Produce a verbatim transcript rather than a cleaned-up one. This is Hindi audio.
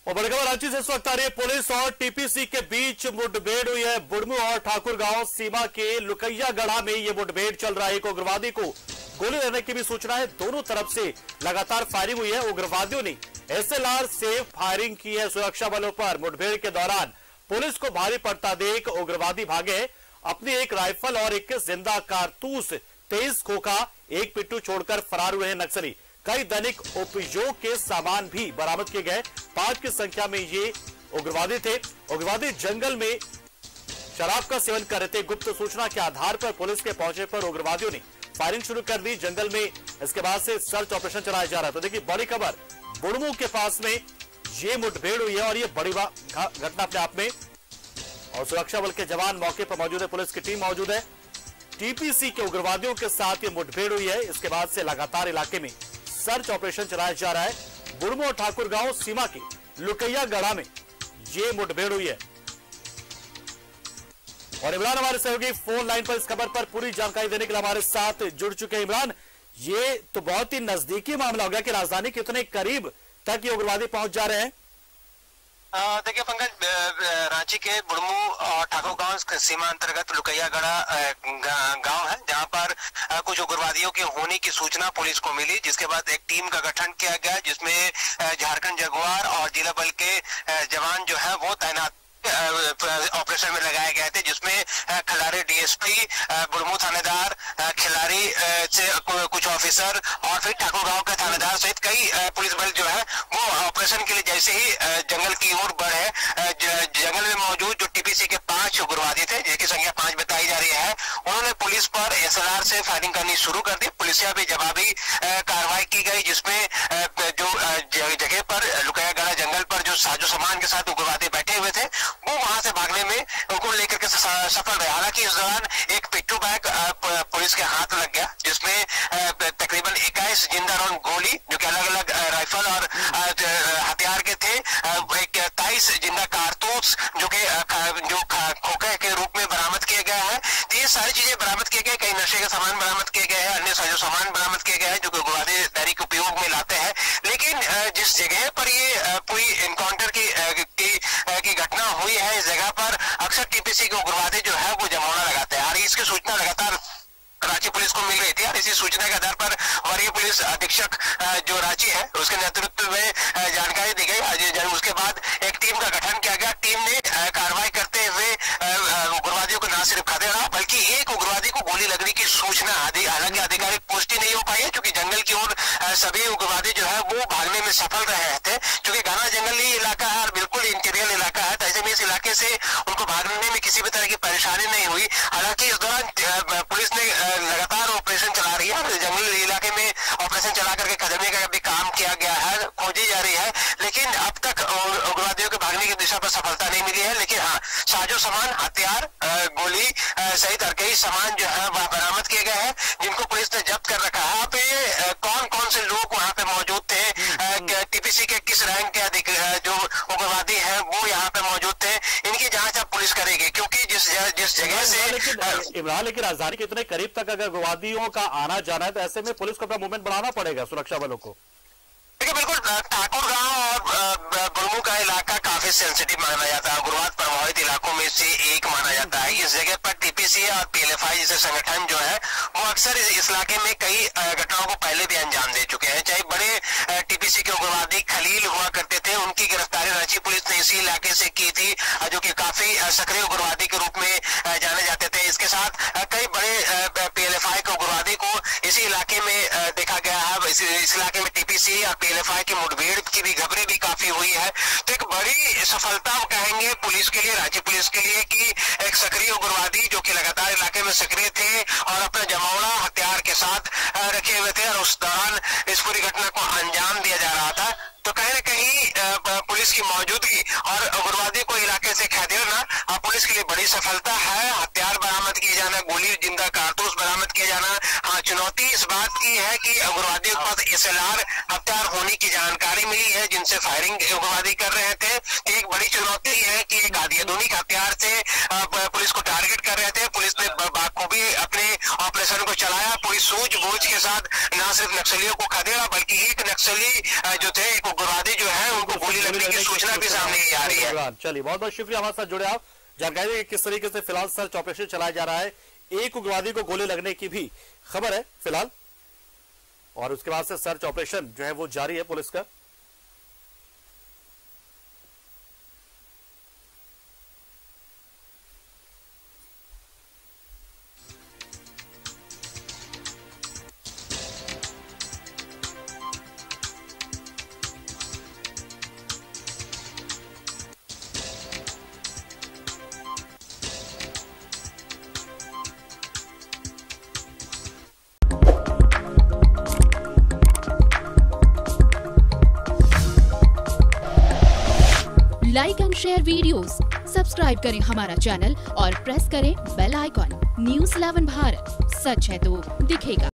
और बड़ी खबर रांची से इस वक्त आ रही है। पुलिस और टीपीसी के बीच मुठभेड़ हुई है। बुढ़मू और ठाकुर गांव सीमा के लुकैया गढ़ा में ये मुठभेड़ चल रहा है। एक उग्रवादी को गोली लगने की भी सूचना है। दोनों तरफ से लगातार फायरिंग हुई है। उग्रवादियों ने एसएलआर से फायरिंग की है सुरक्षा बलों पर। मुठभेड़ के दौरान पुलिस को भारी पड़ता देख उग्रवादी भागे। अपनी एक राइफल और इक्कीस जिंदा कारतूस, तेईस खोखा, एक पिट्ठू छोड़कर फरार हुए हैं नक्सली। कई दैनिक उपयोग के सामान भी बरामद किए गए। पांच की संख्या में ये उग्रवादी थे। उग्रवादी जंगल में शराब का सेवन कर रहे थे। गुप्त सूचना के आधार पर पुलिस के पहुंचे पर उग्रवादियों ने फायरिंग शुरू कर दी जंगल में। इसके बाद से सर्च ऑपरेशन चलाया जा रहा है। तो देखिए बड़ी खबर, बुढ़मू के पास में ये मुठभेड़ हुई है और ये बड़ी घटना अपने आप में। और सुरक्षा बल के जवान मौके पर मौजूद है, पुलिस की टीम मौजूद है। टीपीसी के उग्रवादियों के साथ ये मुठभेड़ हुई है। इसके बाद से लगातार इलाके में सर्च ऑपरेशन चलाया जा रहा है। बुढ़मू और ठाकुर गांव सीमा के लुकैया गढ़ा में ये मुठभेड़ हुई है। और इमरान हमारे सहयोगी फोन लाइन पर इस खबर पर पूरी जानकारी देने के लिए हमारे साथ जुड़ चुके हैं। इमरान, ये तो बहुत ही नजदीकी मामला हो गया कि राजधानी कितने करीब तक ये उग्रवादी पहुंच जा रहे हैं। देखिए पंकज, रांची के बुढ़मू और ठाकुर गांव सीमा अंतर्गत लुकैयागढ़ा गांव है, जहां पर कुछ उग्रवादियों के होने की सूचना पुलिस को मिली, जिसके बाद एक टीम का गठन किया गया, जिसमें झारखंड जगुआर और जिला बल के जवान जो है वो तैनात ऑपरेशन में लगाए गए थे, जिसमें खिलाड़ी डीएसपी, बुढ़मू थानेदार, खिलाड़ी से कुछ ऑफिसर और फिर ठाकुर गांव के थानेदार सहित कई पुलिस बल जो है वो ऑपरेशन के लिए जैसे ही जंगल की ओर बढ़े, जंगल में मौजूद जो टीपीसी के पांच उग्रवादी थे, जिनकी संख्या पांच बताई जा रही है, उन्होंने पुलिस पर एसएलआर से फायरिंग करनी शुरू कर दी। पुलिस से भी जवाबी कार्रवाई की गई, जिसमें जो जगह पर लुकैयागढ़ा जंगल पर जो साजो सामान के साथ उग्रवादी बैठे हुए थे वो वहां से भागने में उनको लेकर के सफल रहे। हालांकि इस दौरान एक पिट्ठू बैग पुलिस के हाथ लग गया, जिसमें तकरीबन इक्कीस जिंदा राउंड गोली जो कि अलग अलग राइफल और हथियार के थे, एक तेईस जिंदा कारतूस जो कि जो खोखे के रूप में बरामद किए गए हैं। तो ये सारी चीजें बरामद किए गए। कई नशे के सामान बरामद किए गए हैं, अन्य साजो सामान बरामद किए गए हैं जो कि उग्रवादी दैनिक उपयोग में लाते हैं। लेकिन जिस जगह पर ये पूरी इनकाउंटर की की घटना हुई है, इस जगह पर अक्सर टीपीसी के उग्रवादी जो है वो जमावड़ा लगाते हैं और इसकी सूचना लगातार रांची पुलिस को मिल रही थी। और इसी सूचना के आधार पर वरीय पुलिस अधीक्षक जो रांची है उसके नेतृत्व में जानकारी दी गई। उसके बाद एक टीम का गठन किया गया। टीम ने कार्रवाई करते हुए उग्रवादियों को न सिर्फ खदेड़ा बल्कि एक उग्रवादी को गोली लगने की सूचना, हालांकि आधिकारिक पुष्टि नहीं हो पाई है क्योंकि जंगल की ओर सभी उग्रवादी जो है वो भागने में सफल रहे थे। क्योंकि घना जंगली इलाका है और बिल्कुल इंटीरियर इलाका है, तो ऐसे में इस इलाके से उनको भागने में किसी भी तरह की परेशानी नहीं हुई। हालांकि इस दौरान पुलिस ने लगातार ऑपरेशन चला रही है और जंगली इलाके में ऑपरेशन चला करके खदेड़ने का भी काम किया गया है, खोजी जा रही है। लेकिन अब तक उग्रवादियों के भागने की दिशा पर सफलता नहीं मिली है। लेकिन हाँ, साजो सामान, हथियार, गोली सहित और कई सामान जो है वह बरामद किए गए हैं, जिनको पुलिस ने जब्त कर रखा है। पे कौन कौन से लोग वहाँ पे मौजूद थे, टीपीसी के किस रैंक के अधिक जो उग्रवादी है वो यहाँ पे मौजूद थे, इनकी जांच अब पुलिस करेगी। क्योंकि जिस जिस जगह से इमरान, लेकिन राजधानी के इतने करीब तक अगर उग्रवादियों का आना जाना है तो ऐसे में पुलिस को अपना मूवमेंट बढ़ाना पड़ेगा सुरक्षा बलों को। देखिए बिल्कुल, ठाकुर गांव और बुढ़मू का इलाका काफी सेंसिटिव माना जाता है, उग्रवाद प्रभावित इलाकों में से एक माना जाता है। इस जगह पर टीपीसी और पीएलएफआई जैसे संगठन जो है वो अक्सर इस इलाके में कई घटनाओं को पहले भी अंजाम दे चुके हैं। चाहे बड़े टीपीसी के उग्रवादी खलील हुआ करते थे, उनकी गिरफ्तारी रांची पुलिस ने इसी इलाके से की थी, जो कि काफी सक्रिय उग्रवादी के रूप में जाने जाते थे। इसके साथ कई बड़े पीएलएफआई के उग्रवादी को इसी इलाके में देखा गया है। इस, इस इलाके में टीपीसी और पीएलएफआई की मुठभेड़ की भी खबरें भी काफी हुई है। तो एक बड़ी सफलता कहेंगे पुलिस के लिए, रांची पुलिस के लिए, कि एक सक्रिय उग्रवादी जो कि लगातार इलाके में सक्रिय थे और अपना जमावड़ा हथियार के साथ रखे हुए थे और उस दौरान इस पूरी घटना को अंजाम दिया जा रहा था। तो कहीं न कहीं पुलिस की मौजूदगी और उग्रवादी को इलाके से खदेड़ना पुलिस के लिए बड़ी सफलता है। हथियार बरामद किए जाना, गोली, जिंदा कारतूस बरामद किए जाना। हाँ, चुनौती इस बात की है कि उग्रवादियों के पास एसएलआर हथियार होने की जानकारी मिली है, जिनसे फायरिंग उग्रवादी कर रहे थे। एक बड़ी चुनौती है कि एक आधुनिक हथियार से पुलिस को टारगेट कर रहे थे। पुलिस ने बाखूबी अपने ऑपरेशन को चलाया, पूरी सूझबूझ के साथ न सिर्फ नक्सलियों को खदेड़ा बल्कि एक नक्सली जो थे, एक उग्रवादी जो है उनको गोली लगने की की सूचना भी सामने आ रही है। चलिए, बहुत बहुत शुक्रिया हमारे साथ जुड़े आप, जानकारी किस तरीके से फिलहाल सर्च ऑपरेशन चलाया जा रहा है। एक उग्रवादी को गोली लगने की भी खबर है फिलहाल, और उसके बाद से सर्च ऑपरेशन जो है वो जारी है पुलिस का। Like and share videos, subscribe करें हमारा चैनल और प्रेस करें bell icon. News eleven Bharat, सच है तो दिखेगा।